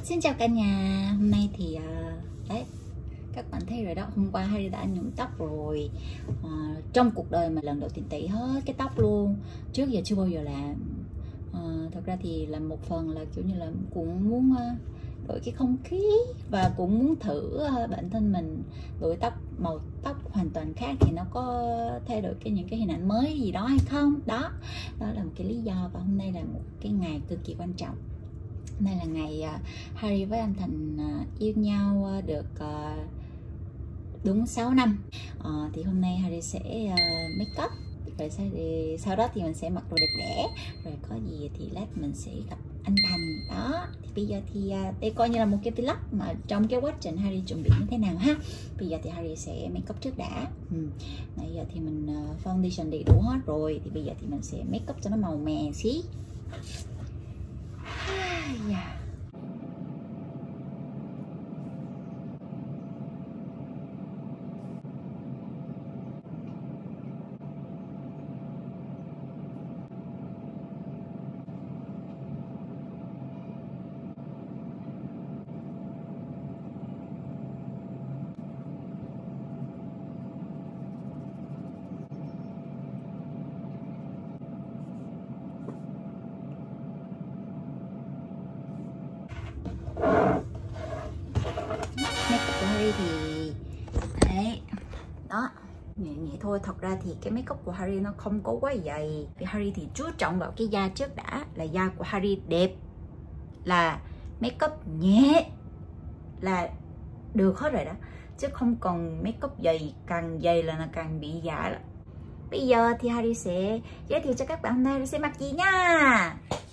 Xin chào cả nhà. Hôm nay thì đấy, các bạn thấy rồi đó, hôm qua Harry đã nhuộm tóc rồi. Trong cuộc đời mà lần đầu tiên tẩy hết cái tóc luôn, trước giờ chưa bao giờ làm. Thật ra thì là một phần là kiểu như là cũng muốn đổi cái không khí và cũng muốn thử bản thân mình đổi màu tóc hoàn toàn khác thì nó có thay đổi những cái hình ảnh mới gì đó hay không. Đó là một cái lý do, và hôm nay là một cái ngày cực kỳ quan trọng. Đây là ngày Harry với anh Thành yêu nhau được đúng 6 năm. Thì hôm nay Harry sẽ make up, rồi sau đó thì mình sẽ mặc đồ đẹp đẽ, rồi có gì thì lát mình sẽ gặp anh Thành đó. Thì bây giờ thì đây coi như là một cái vlog mà trong cái quá trình Harry chuẩn bị như thế nào ha. Bây giờ thì Harry sẽ make up trước đã. Bây giờ thì mình foundation đầy đủ hết rồi, thì bây giờ thì mình sẽ make up cho nó màu mè xí. Yeah. Makeup của Harry thì đấy đó, nhẹ nhẹ thôi. Thật ra thì cái makeup của Harry nó không có quá dày, vì Harry thì chú trọng vào cái da trước đã. Là da của Harry đẹp là makeup nhẹ là được hết rồi đó, chứ không cần makeup dày. Càng dày là càng bị già đó. Bây giờ thì Harry sẽ giới thiệu cho các bạn hôm nay Harry sẽ mặc gì nha.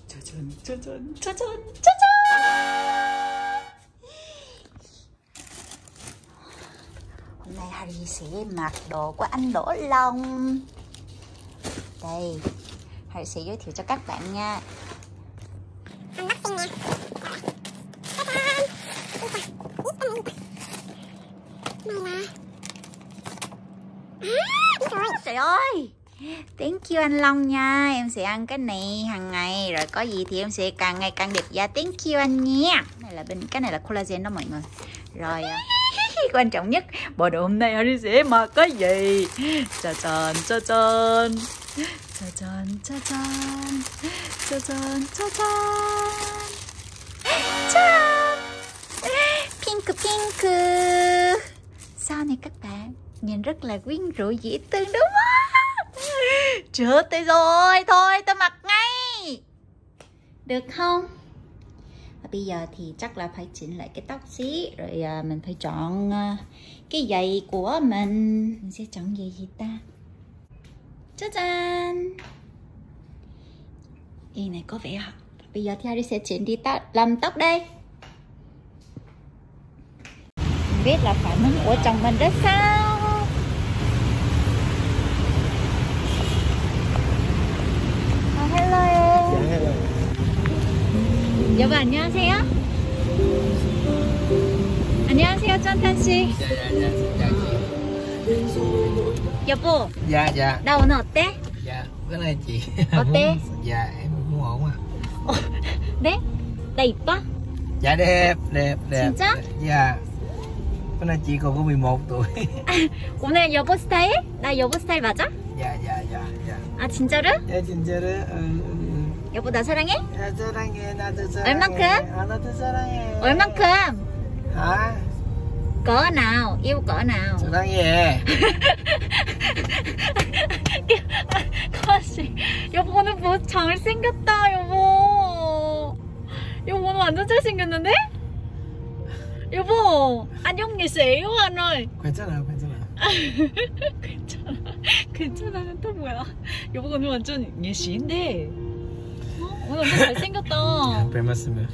Hôm nay Harry sẽ mặc đồ của anh Đỗ Long. Đây, Harry sẽ giới thiệu cho các bạn nha. Trời ơi, thank you anh Long nha. Em sẽ ăn cái này hàng ngày, rồi có gì thì em sẽ càng ngày càng đẹp da. Thank you anh nha. Cái này là collagen đó mọi người. Rồi quan trọng nhất, bộ đồ hôm nay Harry sẽ mặc cái gì? Pink. Sao này các bạn, nhìn rất là quyến rũ dễ thương đúng không? Chưa tới rồi, thôi tao mặc ngay được không? Bây giờ thì chắc là phải chỉnh lại cái tóc xí, rồi mình phải chọn cái giày của mình sẽ chọn giày gì ta? 짜잔! Cái này có vẻ hả? Bây giờ thì Harry sẽ chỉnh đi làm tóc đây. Không biết là phản ứng của chồng mình rất sao. Hello em. Dạ, hello. 여보 안녕하세요. 안녕하세요 짠탄 씨. 여보. Dạ. 나 오늘 어때? Dạ, cái này chị. 어때? Dạ em muốn ổn à. 네? 나 이뻐? Dạ đẹp. 진짜? Dạ. Cái này chị còn có 11 tuổi. 오늘 여보 스타일? 나 여보 스타일 맞아? Dạ. 아 진짜로? Dạ 진짜로. 여보 나 사랑해? 나 사랑해. 나도 사랑해. 얼만큼? 나도 사랑해. 얼만큼? Hả? cỡ nào? Yêu cỡ nào? 사랑해. 가시 여보 오늘 뭐 잘생겼다 여보. 여보 오늘 완전 잘생겼는데? 여보 안녕하세요 anh ơi. 괜찮아. 괜찮아는 또 뭐야? 여보가 오늘 완전 예시인데 오늘 완전 잘생겼다. 별 말씀을.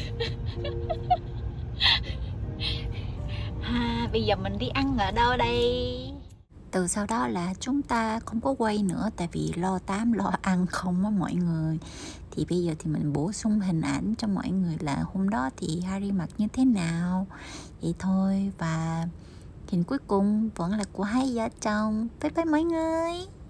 Bây giờ mình đi ăn ở đâu đây? Từ sau đó là chúng ta không có quay nữa, tại vì lo ăn không á mọi người. Thì bây giờ thì mình bổ sung hình ảnh cho mọi người là hôm đó thì Harry mặc như thế nào. Vậy thôi, và hình cuối cùng vẫn là của hai vợ chồng. Bye bye mọi người.